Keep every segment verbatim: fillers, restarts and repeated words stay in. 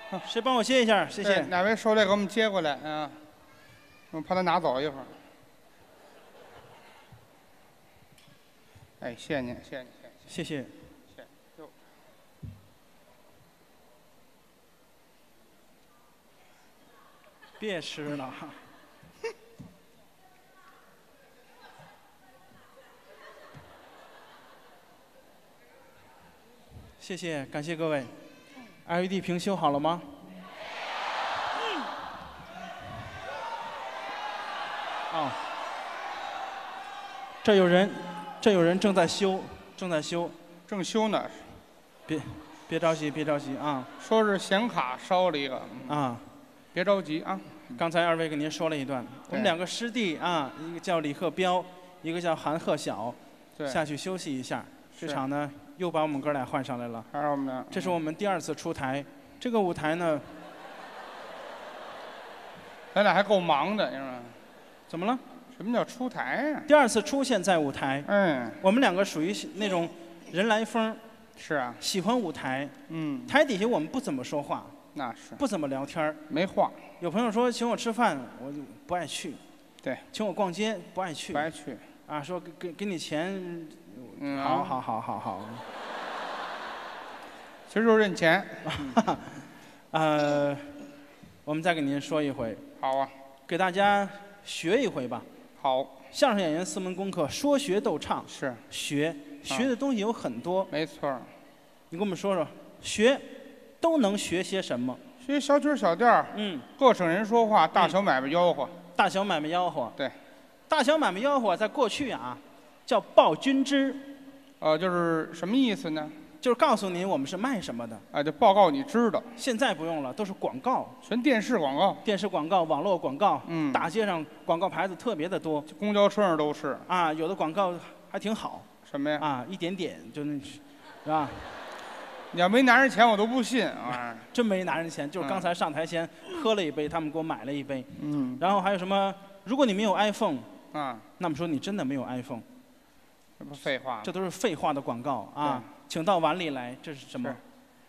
谁帮我接一下？谢谢。 哪位受累给我们接过来啊？我怕他拿走一会儿。哎，谢谢您，谢谢您， 谢谢。 谢谢。 别吃了。谢谢，感谢各位。L E D 屏修好了吗？嗯。哦。这有人，这有人正在修，正在修， 正修呢。 别，别着急，别着急啊。 说是显卡烧了一个。 啊。 别着急啊。 刚才二位跟您说了一段，我们两个师弟啊，一个叫李鹤彪，一个叫韩鹤晓，下去休息一下。这场呢，又把我们哥俩换上来了。 还是我们俩。 这是我们第二次出台，这个舞台呢， 咱俩还够忙的，你说？ 怎么了？ 什么叫出台呀？ 第二次出现在舞台。 嗯。 我们两个属于那种人来疯。 是啊。 喜欢舞台。 嗯。 台底下我们不怎么说话。 那是。 不怎么聊天。 没话。 有朋友说请我吃饭，我就不爱去。 对。 请我逛街，不爱去。 不爱去。 啊，说给给给你钱。 嗯。 好好好好好。 其实就是认钱。 呃，我们再给您说一回。 好啊。 给大家学一回吧。 好。 相声演员四门功课，说学逗唱。 是。 学学的东西有很多。 没错。 你跟我们说说，学都能学些什么？ 学小曲小调。 嗯。 各省人说话，大小买卖吆喝。 大小买卖吆喝。 对。 大小买卖吆喝在过去啊，叫报均知。 呃，就是什么意思呢？ 就是告诉你我们是卖什么的。 啊，就报告你知道。 现在不用了，都是广告， 全电视广告、 电视广告、网络广告。 嗯， 大街上广告牌子特别的多， 公交车上都是。 啊，有的广告还挺好。 什么呀？ 啊，一点点就那，是吧？ 你要没拿人钱，我都不信啊！ 真没拿人钱，就是刚才上台前喝了一杯，他们给我买了一杯。嗯。然后还有什么？如果你没有 iPhone， 啊，那么说你真的没有 iPhone。 这不废话。 这都是废话的广告啊！请到碗里来，这是什么？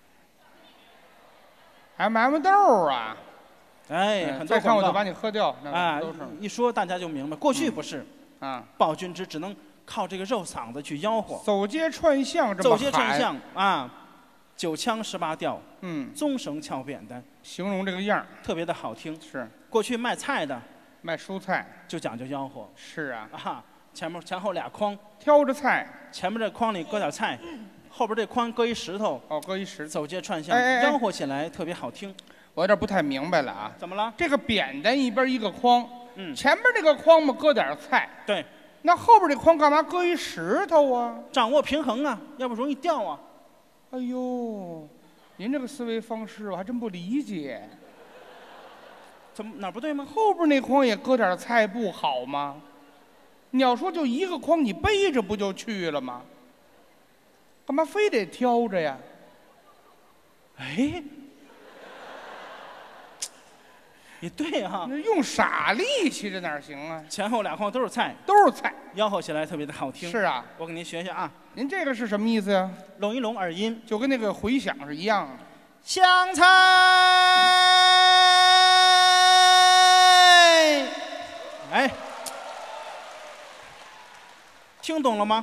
还买卖豆啊！ 哎，很多再看我就把你喝掉。 啊，一说大家就明白。过去不是啊， 报均知只能靠这个肉嗓子去吆喝。 走街串巷这么走街串巷啊，九腔十八调， 嗯， 棕绳翘扁担， 形容这个样特别的好听。 是。 过去卖菜的， 卖蔬菜就讲究吆喝。 是啊。 啊。前面前后俩筐， 挑着菜， 前面这筐里搁点菜，后边这筐搁一石头。 哦，搁一石头。 走街串巷，吆喝起来特别好听。 我有点不太明白了啊。 怎么了？ 这个扁担一边一个筐， 嗯， 前面这个筐嘛搁点菜。 对。 那后边这筐干嘛搁一石头啊？ 掌握平衡啊，要不容易掉啊。 哎呦，您这个思维方式我还真不理解。 怎么哪不对吗？ 后边那筐也搁点菜不好吗？你要说就一个筐，你背着不就去了吗？干嘛非得挑着呀？ 哎，也对哈、啊。 那用傻力气，这哪行啊？ 前后俩筐都是菜， 都是菜， 吆喝起来特别的好听。 是啊， 我给您学学啊。 您这个是什么意思呀？ 拢一拢耳音， 就跟那个回响是一样的。 香菜，哎。听懂了吗？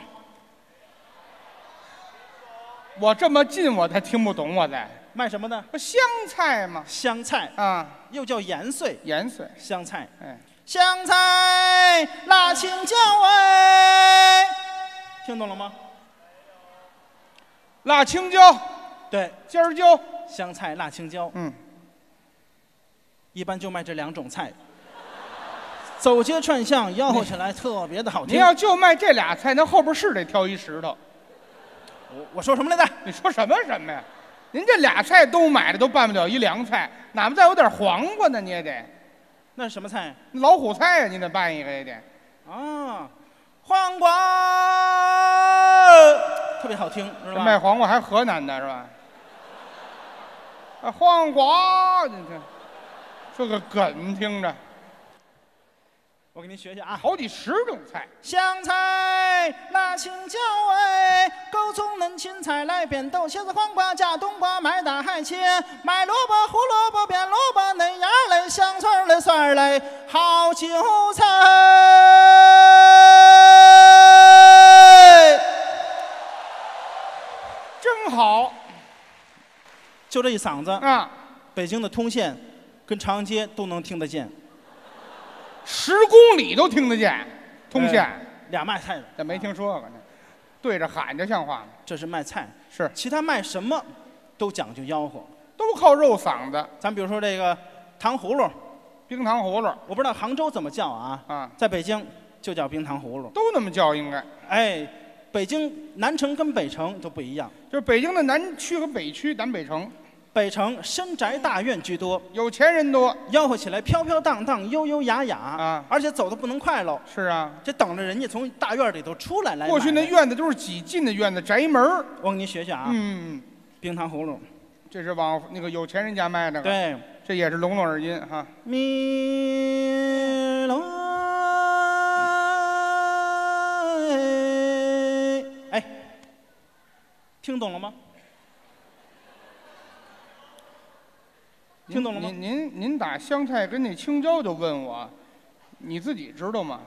我这么近我才听不懂，我在卖什么的？ 不香菜吗？ 香菜啊， 又叫盐碎。 盐碎， 香菜。 哎， 香菜辣青椒哎，听懂了吗？ 辣青椒， 对， 尖儿椒， 香菜辣青椒。嗯，一般就卖这两种菜。走街串巷，吆喝起来特别的好听。 您要就卖这俩菜，那后边是得挑一石头。 我我说什么来着？ 你说什么什么呀？您这俩菜都买的都办不了一凉菜，哪怕再有点黄瓜呢，你也得。 那是什么菜？ 老虎菜呀，你得办一个也得。 啊，黄瓜特别好听，知道吧？ 卖黄瓜还河南的是吧？啊，黄瓜，你这这个梗听着。 我给您学学啊， 好几十种菜， 香菜哎，那青椒哎，够葱嫩芹菜来煸豆，茄子黄瓜加冬瓜，买大海切，买萝卜胡萝卜变萝卜，嫩芽嘞香椿嘞蒜嘞，好韭菜。 真好， 就这一嗓子啊！ 北京的通县跟长安街都能听得见， 十公里都听得见。通县、哎、 俩卖菜的， 这没听说过呢，对着喊着像话吗？ 这是卖菜， 是其他卖什么都讲究吆喝， 都靠肉嗓子。 咱比如说这个糖葫芦， 冰糖葫芦， 我不知道杭州怎么叫啊？ 啊， 在北京就叫冰糖葫芦， 都那么叫应该。 哎，北京南城跟北城都不一样， 就是北京的南区和北区，南北城。 北城深宅大院居多， 有钱人多， 吆喝起来飘飘荡荡、悠悠雅雅啊， 而且走得不能快喽。 是啊， 这等着人家从大院里头出来来。 过去那院子都是几进的院子，宅门。 我给您学学啊， 嗯， 冰糖葫芦， 这是往那个有钱人家卖的。 对， 这也是隆隆耳音哈。 米罗，哎，听懂了吗？听懂了吗？ 您您您打香菜跟那青椒就问我，你自己知道吗？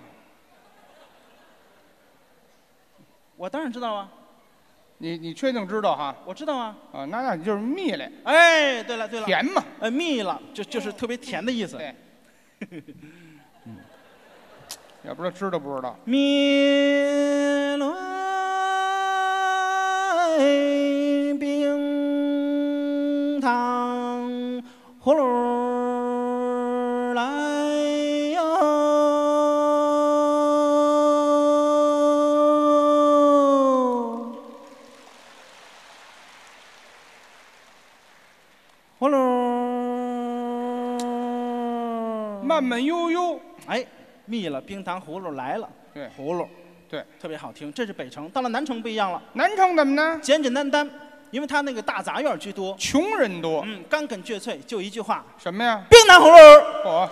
我当然知道啊。 你你确定知道哈？ 我知道啊。 啊，那那你就是蜜嘞。 哎，对了对了。 甜嘛。 哎，蜜了，就就是特别甜的意思。 对。嗯。也不知道知道不知道。 蜜罗冰糖葫芦来哟，葫芦慢慢悠悠。 哎，蜜了，冰糖葫芦来了。 对， 葫芦， 对， 特别好听。这是北城，到了南城不一样了。 南城怎么呢？ 简简单单。因为他那个大杂院居多， 穷人多， 嗯，干梗倔脆，就一句话， 什么呀？ 冰糖葫芦。 我，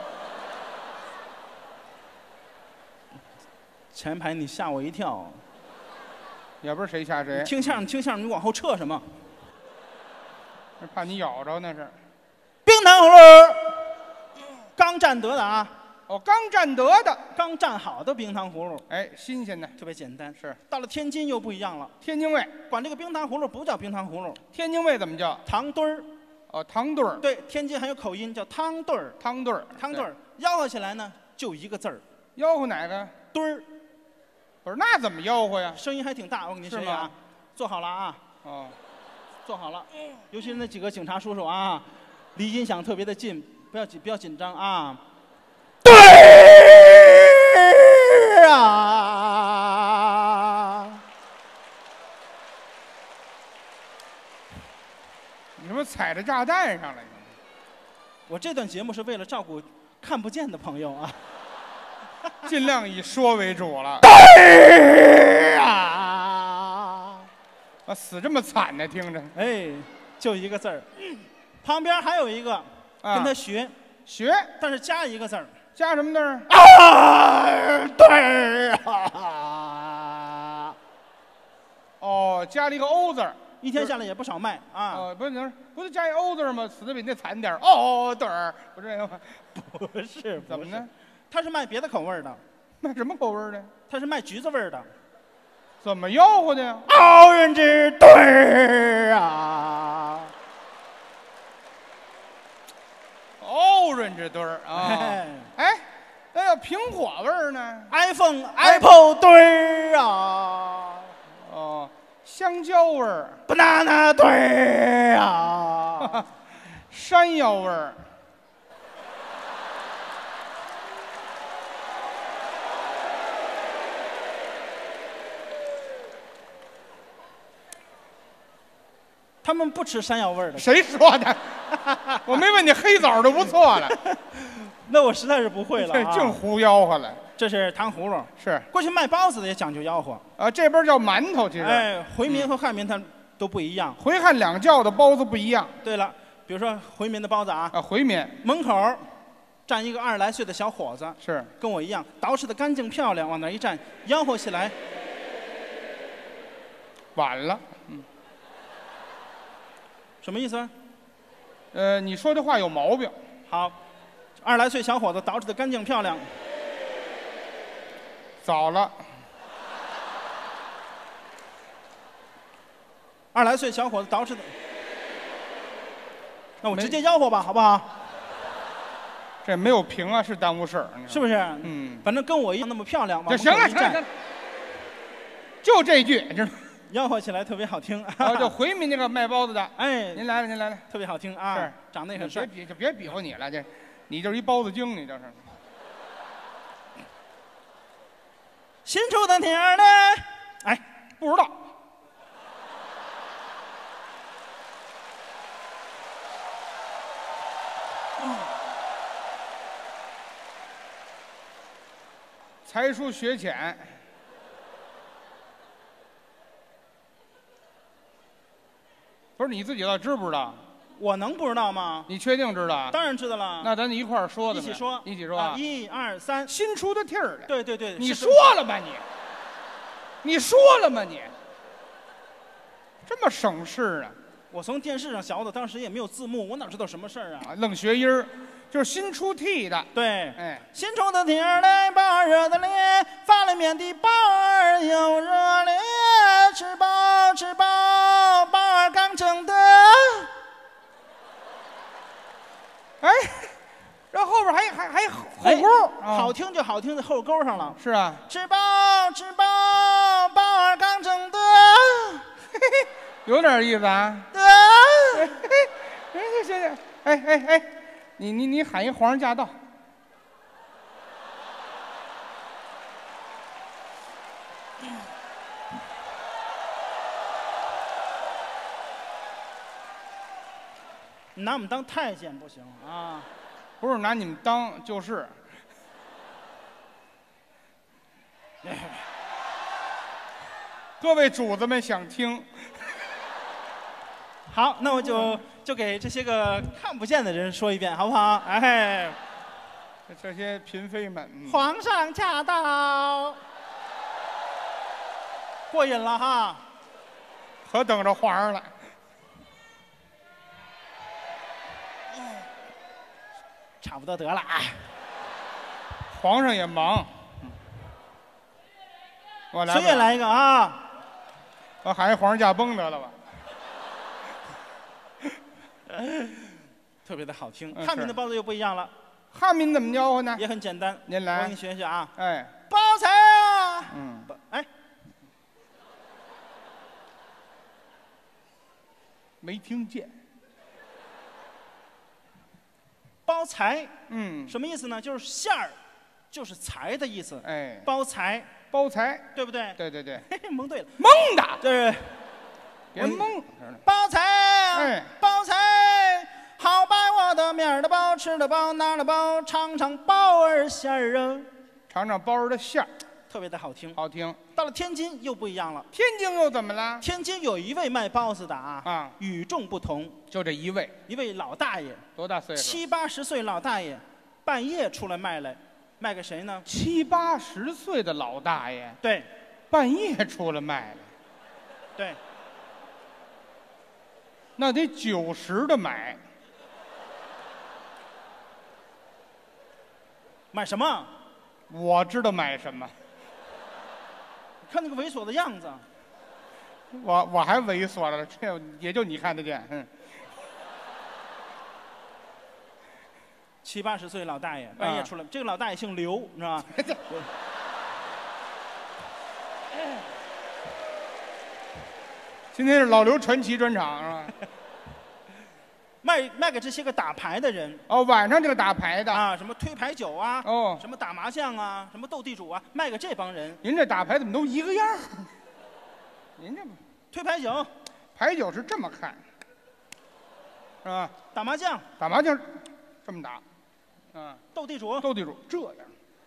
前排你吓我一跳， 也不是谁吓谁。 听相声听相声，你往后撤什么？ 那怕你咬着那是。 冰糖葫芦，刚蘸得的啊。 哦，刚蘸得的， 刚蘸好的冰糖葫芦， 哎，新鲜的， 特别简单。 是， 到了天津又不一样了。 天津卫管这个冰糖葫芦不叫冰糖葫芦， 天津卫怎么叫？ 糖墩儿。 哦，糖墩儿。 对，天津还有口音叫汤墩儿。 汤墩儿， 汤墩儿，吆喝起来呢就一个字儿。 吆喝哪个？ 墩儿。 不是，那怎么吆喝呀？ 声音还挺大，我给您学学啊。坐好了啊。哦。坐好了，尤其是那几个警察叔叔啊，离音响特别的近，不要紧，不要紧张啊。对啊！ 你说踩着炸弹上了？ 我这段节目是为了照顾看不见的朋友啊， 尽量以说为主了。 对啊！ 啊，死这么惨呢，听着。 哎，就一个字儿，旁边还有一个跟他学、啊、 学， 但是加一个字儿。 加什么字儿？ 啊，对啊！ 哦，加了一个欧字儿， 一天下来也不少卖啊。 哦，不是，不是加一欧字儿吗？死的比那惨点儿。哦，对儿，不是吗？ 不是， 怎么呢？ 他是卖别的口味的。 卖什么口味的？ 他是卖橘子味的。 怎么吆喝的呀？ 奥运之对啊！ orange 墩儿啊，哎，那要苹果味儿呢 ？iPhone Apple 墩儿啊， 哦，香蕉味儿 ，banana 墩儿啊， 山药味儿。 他们不吃山药味儿的。 谁说的？我没问你黑枣就不错了。 那我实在是不会了、啊， 净胡吆喝了。 这是糖葫芦， 是过去卖包子的也讲究吆喝啊。这边叫馒头，其实哎，回民和汉民它都不一样， 回汉两教的包子不一样。 对了，比如说回民的包子啊， 啊，回民门口站一个二十来岁的小伙子， 是跟我一样，捯饬的干净漂亮，往那一站，吆喝起来。 晚了。嗯， 什么意思？ 呃，你说的话有毛病。 好，二十来岁小伙子捯饬的干净漂亮。 早了。 二十来岁小伙子捯饬的，那我直接吆喝吧，好不好？ 这没有评啊，是耽误事儿， 是不是？ 嗯， 反正跟我一样那么漂亮。 就行了，行了，就这句，知道吗？ 吆喝起来特别好听。 然后就回民那个卖包子的， 哎， 您来了，您来了， 特别好听啊！ 是， 长得也很帅。 别比，就别比划你了，这，你就是一包子精，你这是。 新出的帖儿呢？哎， 不知道。才疏学浅，不是你自己倒知不知道？ 我能不知道吗？ 你确定知道？ 当然知道了。 那咱一块儿说的。 一起说， 一起说啊！一二三， 新出的帖儿的。 对对对， 你说了吗你？你说了吗你？这么省事啊！ 我从电视上学的，当时也没有字幕，我哪知道什么事儿啊？ 愣学音儿。就是新出屉的， 对， 哎， 新出的帖儿来，包儿热的咧，发了面的包儿又热咧，吃饱吃饱，包儿刚蒸的。 哎，然后后边还还还后勾、 哎，好听就好听在后勾上了。 是啊， 吃饱吃饱，包儿刚蒸的， 嘿嘿，有点意思啊。 对， 哎哎行行，哎哎哎。你你你喊一皇上驾到！ 你拿我们当太监不行啊！ 不是拿你们当，就是。各位主子们想听？ 好，那我就就给这些个看不见的人说一遍，好不好？哎， 这些嫔妃们，嗯、 皇上驾到，过瘾了哈！ 可等着皇上了。 差不多得了啊。 皇上也忙，我来。 随便来一个啊！ 我喊一皇上驾崩得了吧。 特别的好听， 嗯、 汉民的包子又不一样了。 汉民怎么吆喝呢？ 也很简单， 您来， 我给你学学啊。 哎， 包财啊！ 嗯， 哎， 没听见。 包财， 嗯， 什么意思呢？就是馅儿，就是财的意思。 哎， 包财， 包财， 对不对？ 对对对， 嘿嘿，蒙对了， 蒙的， 对。 别蒙！ 包财啊， 哎， 包财，好摆我的面儿的包，吃的包，拿了包，尝尝包儿馅儿啊， 尝尝包儿的馅儿， 特别的好听。 好听。 到了天津又不一样了， 天津又怎么了？ 天津有一位卖包子的啊， 啊， 与众不同。 就这一位， 一位老大爷， 多大岁数？ 七八十岁老大爷，半夜出来卖来，卖给谁呢？ 七八十岁的老大爷， 对， 半夜出来卖了， 对。 那得九十的买， 买什么？ 我知道买什么。 看那个猥琐的样子， 我我还猥琐了，这也就你看得见。嗯， 七八十岁老大爷半夜出来，啊、这个老大爷姓刘，你知道吧？ 今天是老刘传奇专场是吧？ 卖卖给这些个打牌的人哦，晚上这个打牌的啊，什么推牌九啊， 哦， 什么打麻将啊，什么斗地主啊，卖给这帮人。 您这打牌怎么都一个样？您这推牌九， 牌九是这么看，是吧？ 打麻将， 打麻将这么打，啊， 斗地主， 斗地主这样。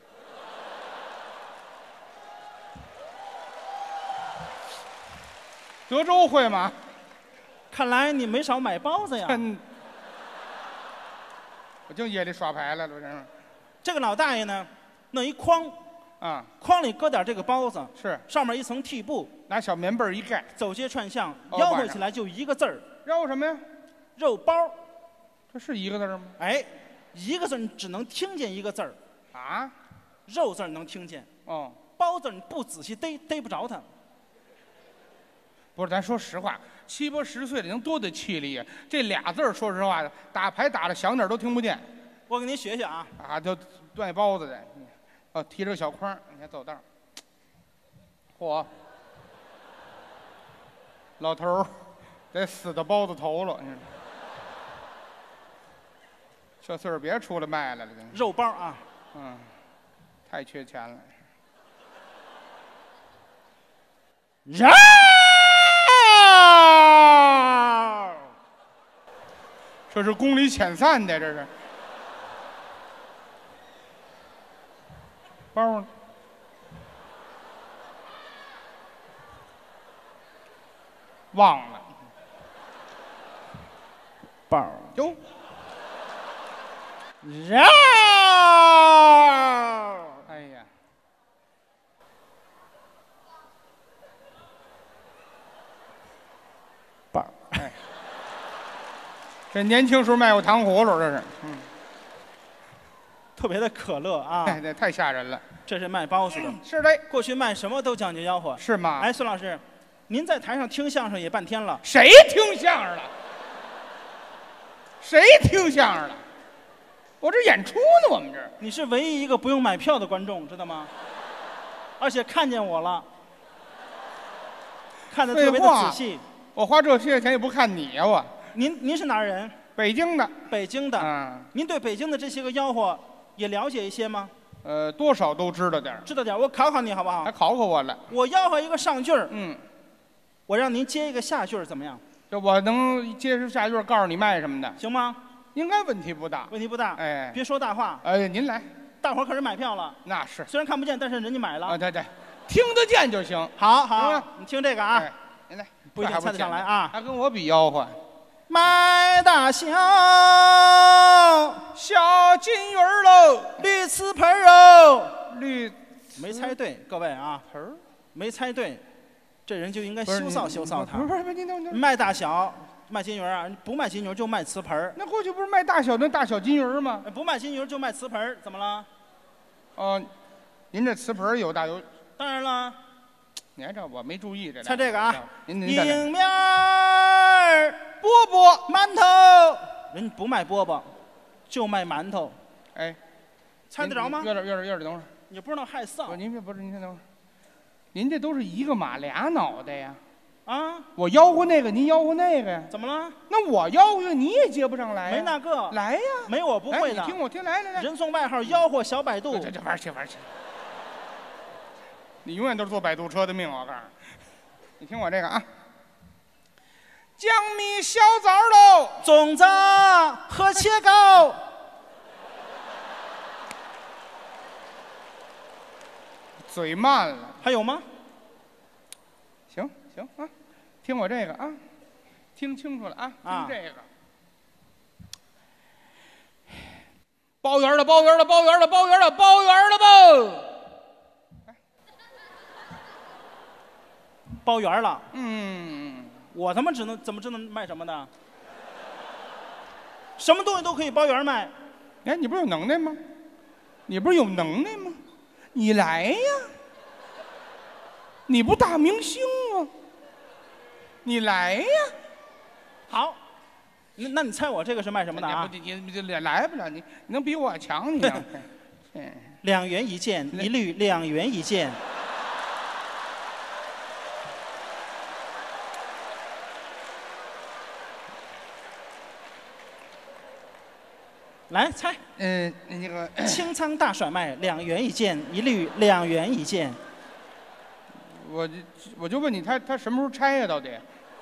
德州会吗？ 看来你没少买包子呀。 真，我就夜里耍牌来了，这是。 这个老大爷呢，弄一筐， 啊， 筐里搁点这个包子， 是上面一层屉布， 拿小棉被一盖， 走街串巷， 哦吆喝起来就一个字儿， 绕什么呀？ 肉包。 这是一个字吗？ 哎，一个字你只能听见一个字儿， 啊？ 肉字能听见， 哦， 包字你不仔细逮逮不着它。 不是，咱说实话，七八十岁的能多大气力呀？这俩字儿，说实话，打牌打的响点都听不见。 我给您学学啊， 啊，就端包子的，哦，提着个小筐，你看走道儿。嚯，老头儿得死到包子头了，你说。这岁数别出来卖来了，真是。 肉包啊， 嗯，太缺钱了。 肉， 这是宫里遣散的，这是。包呢？忘了。 包哟。 肉， 哎呀， 包， 哎，这年轻时候卖过糖葫芦，这是，嗯， 特别的可乐啊， 哎，这太吓人了。 这是卖包子的。 是的， 过去卖什么都讲究吆喝， 是吗？ 哎，孙老师，您在台上听相声也半天了， 谁听相声了？谁听相声了？我这演出呢，我们这儿。 你是唯一一个不用买票的观众，知道吗？而且看见我了，看得特别的仔细。 我花这些钱也不看你呀、啊，我。 您您是哪儿人？ 北京的。 北京的。 嗯。 您对北京的这些个吆喝也了解一些吗？ 呃，多少都知道点儿。 知道点儿，我考考你好不好？ 还考考我了。 我吆喝一个上句儿， 嗯， 我让您接一个下句儿，怎么样？ 这我能接着下句告诉你卖什么的， 行吗？ 应该问题不大。 问题不大。 哎， 别说大话。 哎，您来。 大伙儿可是买票了。 那是。 虽然看不见，但是人家买了。 啊，对对，听得见就行。 好好，你听这个啊。 哎，您来。 不一定猜得上来啊。 还跟我比吆喝。 买大小小金鱼儿喽， 绿瓷盆儿哦， 绿没猜对，各位啊， 盆儿没猜对，这人就应该羞臊羞臊他。 不是不是，您等等， 卖大小卖金鱼啊，不卖金鱼就卖瓷盆儿。 那过去不是卖大小那大小金鱼儿吗？ 不卖金鱼就卖瓷盆儿，怎么了？ 哦，您这瓷盆儿有大有。 当然了。 你还这我没注意这。 猜这个啊， 您您迎面儿饽饽馒头，人不卖饽饽，就卖馒头。 哎， 猜得着吗？ 月点月点月点，等会儿。 你不知道害臊。 不，您这不是您先等会儿。您这都是一个马俩脑袋呀。 啊！ 我吆喝那个，您吆喝那个呀？ 怎么了？ 那我吆喝你也接不上来呀。 没那个。 来呀！ 没我不会的。 你听我听，来来来。 人送外号吆喝小百度。 这这玩去玩去。你永远都是坐摆渡车的命，我告诉你。你听我这个啊。江米小枣喽， 粽子和切糕。 嘴慢了。 还有吗？ 行行啊，听我这个啊，听清楚了啊，听这个。包圆了，包圆了，包圆了，包圆了，包圆了吧！ 包圆了。 嗯。 我他妈只能怎么知道卖什么的？什么东西都可以包圆卖。 哎，你不是有能耐吗？你不是有能耐吗？你来呀！你不大明星吗？你来呀！ 好，那那你猜我这个是卖什么的啊？ 你你你来不了，你你能比我强？你嗯， 两元一件，一律两元一件。来猜， 嗯，那个清仓大甩卖，两元一件，一律两元一件。 我就我就问你，他他什么时候拆呀？到底？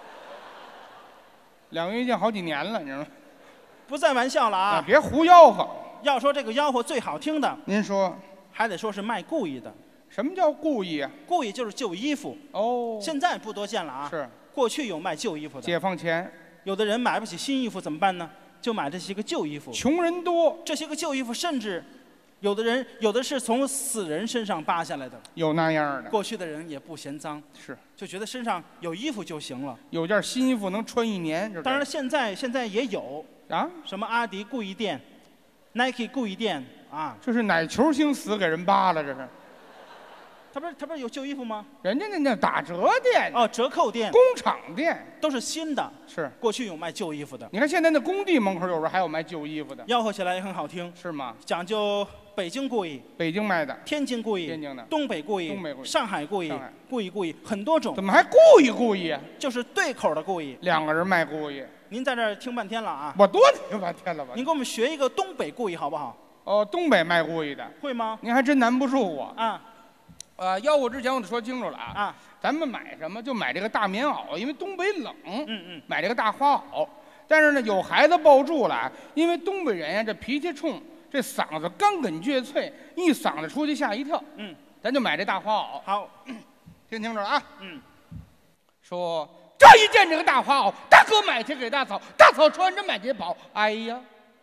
两元一件好几年了，你知道吗？ 不在玩笑了啊！ 啊别胡吆喝。 要说这个吆喝最好听的， 您说， 还得说是卖故意的。 什么叫故意啊？ 故意就是旧衣服。 哦。 现在不多见了啊。 是。 过去有卖旧衣服的。 解放前， 有的人买不起新衣服怎么办呢？就买这些个旧衣服。 穷人多。 这些个旧衣服甚至有的人有的是从死人身上扒下来的。 有那样的。 过去的人也不嫌脏， 是， 就觉得身上有衣服就行了。 有件新衣服能穿一年。 当然现在现在也有啊， 什么阿迪故意店、Nike 故意店啊， 这是哪球星死给人扒了？这是。 他不是他不是有旧衣服吗？ 人家那那打折店哦，折扣店、 工厂店都是新的。 是， 过去有卖旧衣服的。 你看现在那工地门口有时候还有卖旧衣服的， 吆喝起来也很好听。 是吗？ 讲究北京故意、 北京卖的、 天津故意、 天津的、 东北故意、 东北故意、 上海故意、 上海故意故意很多种。 怎么还故意故意啊？ 就是对口的故意。 两个人卖故意， 您在这儿听半天了啊！ 我多听半天了吧？ 您给我们学一个东北故意好不好？ 哦，东北卖故意的会吗？ 您还真难不住我。 啊。 呃，吆喝之前我得说清楚了啊！ 啊， 咱们买什么就买这个大棉袄，因为东北冷。 嗯嗯。 买这个大花袄，但是呢，有孩子抱住了，因为东北人呀，这脾气冲，这嗓子刚梗倔脆，一嗓子出去吓一跳。 嗯， 咱就买这大花袄。 好， 听清楚了啊！ 嗯， 说这一件这个大花袄，大哥买去给大嫂，大嫂穿着满街跑。哎呀，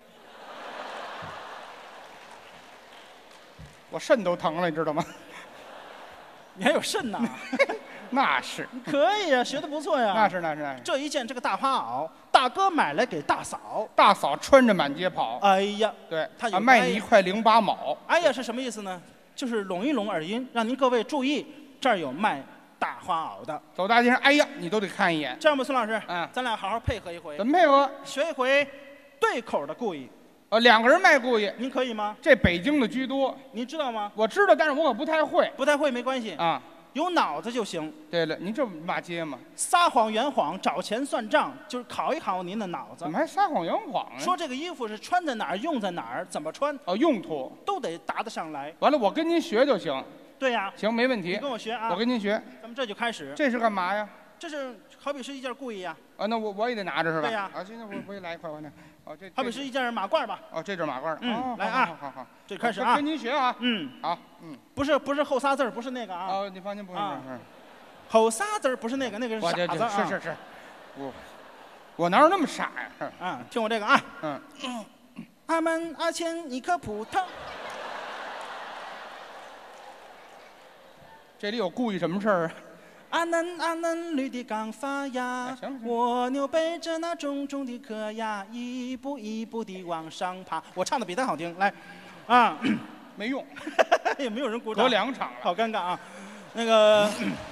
我肾都疼了，你知道吗？ 你还有肾呐？ 那是， 可以呀、啊，学的不错呀。 那是那是那是。 这一件这个大花袄，大哥买来给大嫂， 大嫂穿着满街跑。 哎呀， 对， 他有啊卖你一块零八毛。 哎呀是什么意思呢？就是拢一拢耳音，让您各位注意，这儿有卖大花袄的。 走大街上，哎呀，你都得看一眼。 这样吧，孙老师， 嗯， 咱俩好好配合一回。 怎么配合？ 学一回对口的故意。 呃，两个人卖故意， 您可以吗？ 这北京的居多。 您知道吗？ 我知道，但是我可不太会。 不太会没关系啊。 有脑子就行。 对了，您这骂街吗？ 撒谎圆谎，找钱算账，就是考一考您的脑子。 怎么还撒谎圆谎呢？ 说这个衣服是穿在哪儿，用在哪儿，怎么穿？ 哦，用途都得答得上来。 完了，我跟您学就行。 对呀、啊。 行，没问题。 你跟我学啊。 我跟您学。 咱们这就开始。 这是干嘛呀？ 这是好比是一件故意呀。 啊，那我我也得拿着是吧？ 对呀。 啊，现在我我也来一块，我那。哦，这好比是一件马褂吧。 哦，这是马褂。 嗯， 哦、 来啊， 好好好， 这开始啊， 跟您学啊。 嗯， 好，嗯， 不是不是后仨字儿，不是那个啊。 哦，你放心，不是不是。 后仨字儿不是那个，那个是傻子啊。 是是是，我我哪有那么傻呀？ 啊，听我这个啊。 嗯。 阿门阿前一颗葡萄。 这里有故意什么事儿啊？ 阿嫩阿嫩绿的刚发芽，蜗牛背着那重重的壳呀，一步一步地往上爬。我唱的比他好听，来，啊， 没用， 也没有人鼓掌， 得两场了， 好尴尬啊。那个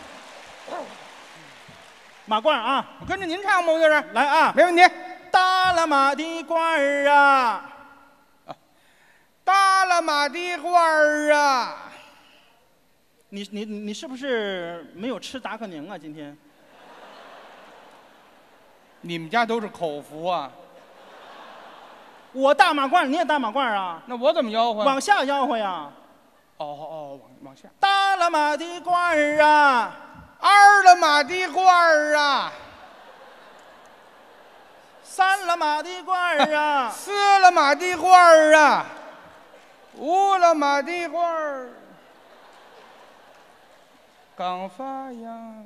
马褂啊， 我跟着您唱吧，我就是来啊， 没问题。 大了马的褂儿啊， 大了马的褂儿啊。 你你你是不是没有吃达克宁啊？今天你们家都是口服啊？ 我大马褂，你也大马褂啊？ 那我怎么吆喝？ 往下吆喝呀！ 哦哦，往往下。 大了马的褂儿啊， 二了马的褂儿啊， 三了马的褂儿啊， 四了马的褂儿啊，五了马的褂儿。刚发芽，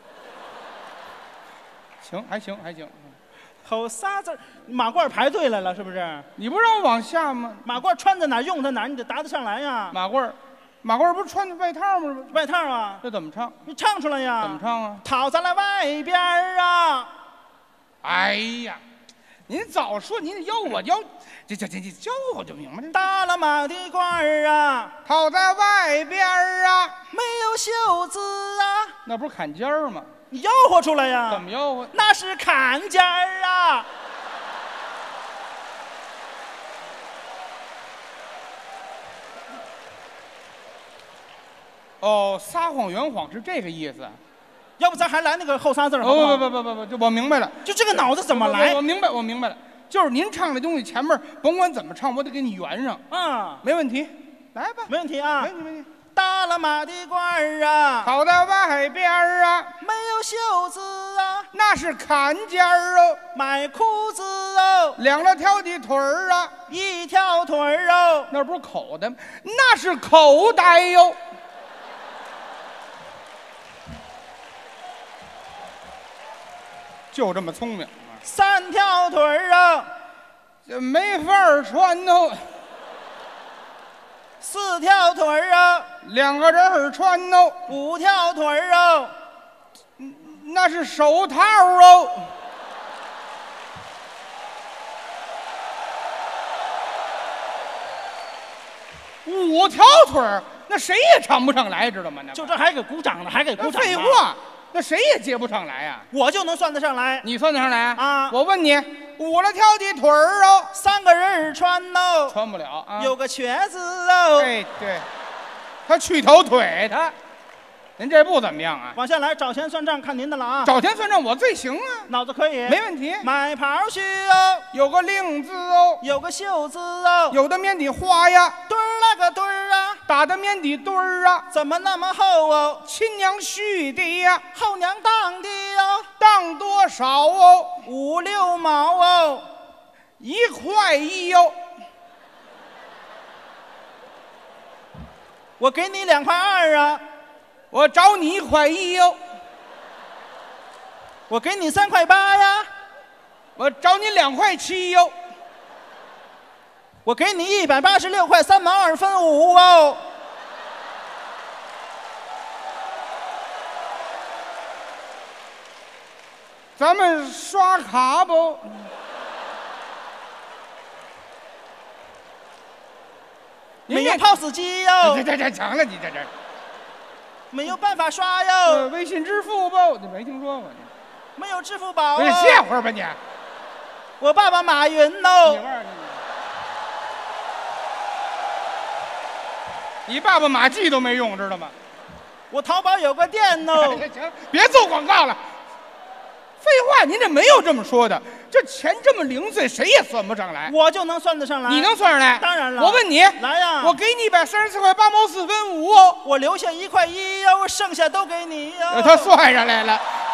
行还行还行， 后仨字马褂排队来了是不是？ 你不让我往下吗？ 马褂穿在哪儿用在哪儿，你得答得上来呀。 马褂，马褂不是穿的外套吗？ 外套啊。 这怎么唱？ 你唱出来呀。 怎么唱啊？ 套在了外边啊。 哎呀，您早说，您要我要，这这这这教我就明白了。 大了马的褂儿啊， 套在外边啊， 没有袖子啊， 那不是坎肩儿吗？ 你吆喝出来呀！ 怎么吆喝？ 那是坎肩儿啊。 哦，撒谎圆谎是这个意思。 要不咱还来那个后仨字儿好不好？ 不不不不不，就我明白了。 就这个脑子怎么来？ 我, 我明白，我明白了。就是您唱的东西前面甭管怎么唱，我得给你圆上。 啊， 没问题，来吧。 没问题啊。 没问题没问题。 大了马的褂儿啊， 套在外边啊， 没有袖子啊， 那是坎肩儿哦。 买裤子哦， 两了条的腿儿啊， 一条腿儿哦， 那不是口袋吗？那是口袋哟。就这么聪明， 三条腿儿啊， 这没法穿哦。 四条腿儿啊， 两个人儿穿哦， 五条腿儿啊， 那是手套哦。五条腿儿，那谁也唱不上来，知道吗？那就这还给鼓掌呢，还给鼓掌。 废话，那谁也接不上来呀、啊。 我就能算得上来。 你算得上来啊？ 我问你，五了条的腿儿哦， 三个人穿哦， 穿不了啊。 有个瘸子哦。 哎，对，他去条腿他。您这不怎么样啊？ 往下来找钱算账，看您的了啊！ 找钱算账我最行啊， 脑子可以， 没问题。 买袍须哦， 有个领子哦， 有个袖子哦， 有的面底花呀， 墩儿那个墩儿啊， 打的面底墩儿啊， 怎么那么厚哦？ 亲娘婿的呀， 后娘当的哦， 当多少哦？ 五六毛哦， 一块一哦。 我给你两块二啊。 我找你一块一哟， 我给你三块八呀， 我找你两块七哟， 我给你一百八十六块三毛二分五哦。 咱们刷卡不？ 没有 P O S 机哟。 这这这成了，你这这。 没有办法刷哟、 呃，微信支付不？你没听说过？ 没有支付宝、哦。 你歇会儿吧你。 我爸爸马云哦。 你你爸爸马季都没用，知道吗？ 我淘宝有个店哦。 行，别做广告了。废话，您这没有这么说的。这钱这么零碎，谁也算不上来。 我就能算得上来。 你能算上来？ 当然了。 我问你， 来呀！ 我给你一百三十四块八毛四分五哦。 我留下一块一哟，剩下都给你哟。 他算上来了。